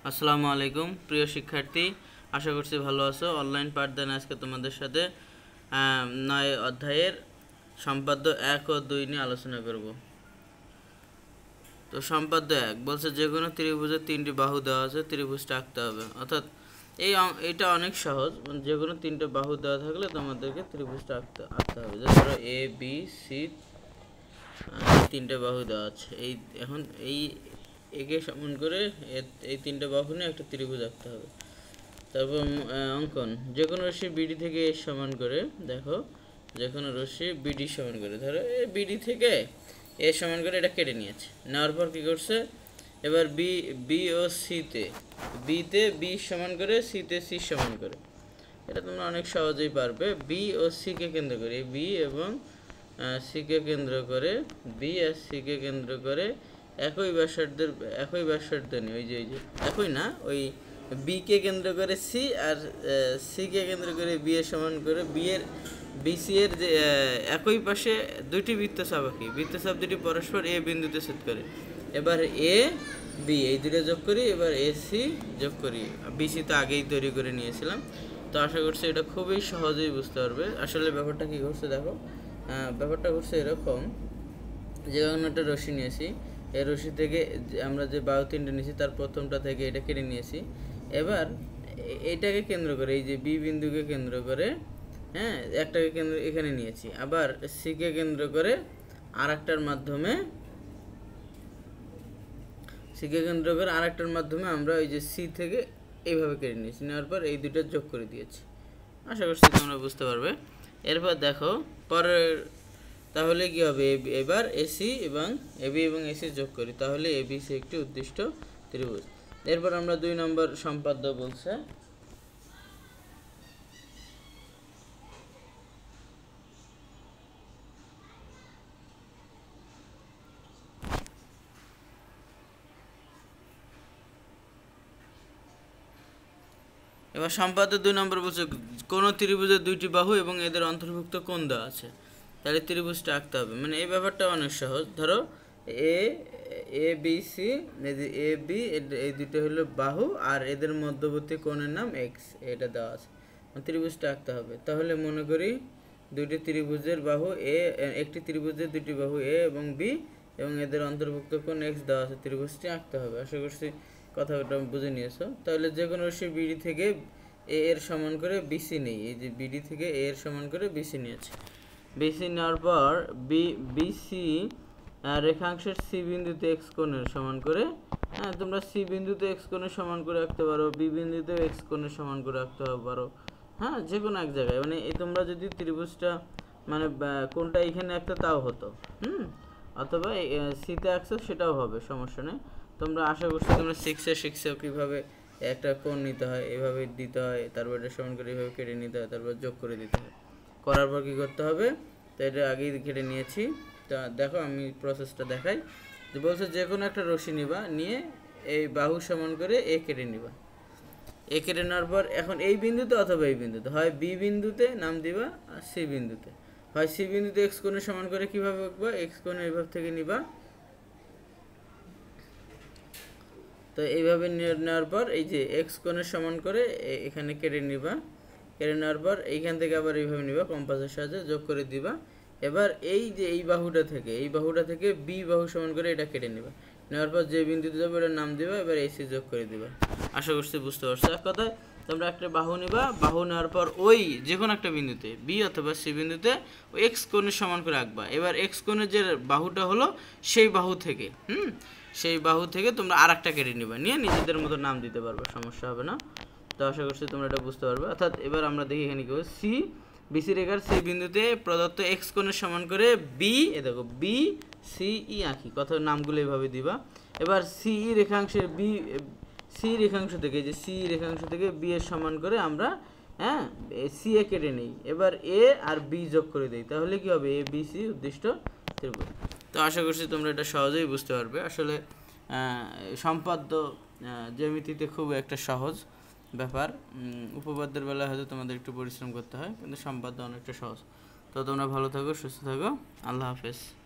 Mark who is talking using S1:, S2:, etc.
S1: আসসালামু আলাইকুম প্রিয় শিক্ষার্থী, আশা করছি ভালো আছো। অনলাইন পাঠদানে আজকে তোমাদের সাথে 9 অধ্যায়ের সম্পাদ্য 1 ও 2 নিয়ে আলোচনা করব। তো সম্পাদ্য 1 বলছে যে কোনো ত্রিভুজের 3টি বাহু দেওয়া আছে, ত্রিভুজটা আঁকতে হবে। অর্থাৎ এটা অনেক সহজ, যে কোনো 3টে বাহু দেওয়া থাকলে তোমাদেরকে ত্রিভুজটা আঁকতে হবে। যে ধরো এ বি সি 3টে বাহু দেওয়া আছে। এখন একে সমান করে এই 3টে বাহু নিয়ে একটা ত্রিভুজ আঁকতে হবে। তারপর অঙ্কন, যে কোনো রশ্মি বিডি থেকে এ সমান করে, দেখো যে কোনো রশ্মি বিডি সমান করে, ধরো এই বিডি থেকে এ সমান করে এটা কেটে নিয়েছে। নেওয়ার পর কী করছে, এবার বি ও সিতে, বিতে বি সমান করে, সিতে সি সমান করে। এটা তোমরা অনেক সহজেই পারবে। বি ও সিকে কেন্দ্র করে, বি এবং সিকে কেন্দ্র করে, বি আর সিকে কেন্দ্র করে একই ব্যাসার্ধ নিয়ে, ওই যে একই না, ওই বিকে কেন্দ্র করে সি আর সিকে কেন্দ্র করে বি এর সমান করে, বিসি এর যে একই পাশে দুইটি বৃত্তচাপ আঁকি। বৃত্তচাপ দুটি পরস্পর এ বিন্দুতে ছেদ করে। এবার এ বি এই দুটো যোগ করি, এবার এ সি যোগ করি। বিসি তো আগেই তৈরি করে নিয়েছিলাম। তো আশা করছি এটা খুবই সহজেই বুঝতে পারবে। আসলে ব্যাপারটা কী করছে দেখো, ব্যাপারটা করছে এরকম, যে একটা রশ্মি নিয়েছি, এই রশ্মি থেকে আমরা যে বাহু 3টে নিয়েছি তার প্রথমটা থেকে এটা কেটে নিয়েছি। এবার এইটাকে কেন্দ্র করে, এই যে বি বিন্দুকে কেন্দ্র করে, একটাকে কেন্দ্র এখানে নিয়েছি। আবার সিকে কেন্দ্র করে আরেকটার মাধ্যমে আমরা ওই যে সি থেকে এইভাবে কেটে নিয়েছি। নেওয়ার পর এই দুটো যোগ করে দিয়েছি। আশা করছি তোমরা বুঝতে পারবে। এরপর দেখো পরের, তাহলে কি হবে, এবার এসি এবং এবি এবং এসি যোগ করি, তাহলে এবিসি একটি উদ্দিষ্ট ত্রিভুজ। এরপর আমরা 2 নম্বর সম্পাদ্য বলছে, এবার সম্পাদ্য 2 নম্বর বলছে কোন ত্রিভুজের 2টি বাহু এবং এদের অন্তর্ভুক্ত কোণ দেওয়া আছে, তাহলে ত্রিভুজটা আঁকতে হবে। মানে এই ব্যাপারটা অনেক সহজ। ধরো A B C, A B এই দুটো হলো বাহু আর এদের মধ্যবর্তী কোণের নাম এক্স, এটা দেওয়া আছে। ত্রিভুজটা আঁকতে হবে। তাহলে মনে করি একটি ত্রিভুজের 2টি বাহু এ এবং বি এবং এদের অন্তর্ভুক্ত কোণ এক্স দেওয়া আছে, ত্রিভুজটি আঁকতে হবে। আশা করছি কথাটা বুঝে নিয়েছো। তাহলে যে কোনো রশ্মি বিডি থেকে এ এর সমান করে বিসি নেই, এই যে বিডি থেকে এ এর সমান করে বিসি নিয়েছে। বিসি নেওয়ার পর বিসি রেখাংশের সি বিন্দুতে এক্স কোণের সমান করে, তোমরা সি বিন্দুতে এক্স কোণের সমান করে রাখতে পারো, বি বিন্দুতেও এক্স কোণের সমান করে রাখতে পারো, যে কোনো এক জায়গায়। মানে এই তোমরা যদি ত্রিভুজটা মানে কোনটা এখানে একটা তাও হতো, অথবা সিতে আঁকছো সেটাও হবে, সমস্যা নেই। তোমরা আশা করছি তোমরা শিখছো কীভাবে একটা কোণ নিতে হয়, এভাবে দিতে হয়, তারপর এটা সমান করে এভাবে কেটে নিতে হয়, তারপর যোগ করে দিতে হয়। করার পর কী করতে হবে, তো এটা আগেই কেটে নিয়েছি। তা দেখো আমি প্রসেসটা দেখাই। যে বলছে যে কোনো একটা রশ্মি নিবা, নিয়ে এই বাহু সমান করে এ কেটে নিবা। এ কেটে নেওয়ার পর এখন এই বিন্দুতে অথবা এই বিন্দুতে, হয় বি বিন্দুতে নাম দিবা আর সি বিন্দুতে, হয় সি বিন্দুতে এক্স কোণের সমান করে কীভাবে আঁকবা, এক্স কোণ এইভাবে থেকে নিবা। তো এইভাবে নেওয়ার পর এই যে এক্স কোণের সমান করে এখানে কেটে নিবা। কেটে নেওয়ার পর এইখান থেকে আবার এইভাবে নিবা, কম্পাসের সাহায্যে যোগ করে দিবা। এবার এই যে এই বাহুটা থেকে বি বাহু সমান করে এটা কেটে নিবা। নেওয়ার পর যে বিন্দুতে যাবে ওটার নাম দিবা, এবার এসি যোগ করে দিবা। আশা করছি বুঝতে পারছো। এক কথায় তোমরা একটা বাহু নিবা, বাহু নেওয়ার পর ওই যে কোনো একটা বিন্দুতে বি অথবা সি বিন্দুতে ওই এক্স কোণের সমান করে আঁকবা। এবার এক্স কোণের যে বাহুটা হলো সেই বাহু থেকে তোমরা আর একটা কেটে নিবা, নিয়ে নিজেদের মতো নাম দিতে পারবে, সমস্যা হবে না। তো আশা করছি তোমরা এটা বুঝতে পারবে। অর্থাৎ এবার আমরা দেখি এখানে কি হবে, বিসি রেখার সি বিন্দুতে প্রদত্ত এক্স কোণের সমান করে বি, দেখো বি সি ই আঁকি, কথা নামগুলো এইভাবে দিবা। এবার সি রেখাংশ থেকে বি এর সমান করে আমরা সি এ কেটে নেই। এবার এ আর বি যোগ করে দেই, তাহলে কি হবে, এ বি সি উদ্দিষ্ট ত্রিভুজ। তো আশা করছি তোমরা এটা সহজেই বুঝতে পারবে। আসলে সম্পাদ্য জ্যামিতিতে খুব একটা সহজ ব্যাপার। উপপাদ্যের বেলায় হয়তো তোমাদের একটু পরিশ্রম করতে হয়, কিন্তু সম্পাদ্য অনেকটা সহজ। তো তোমরা ভালো থাকো, সুস্থ থাকো, আল্লাহ হাফেজ।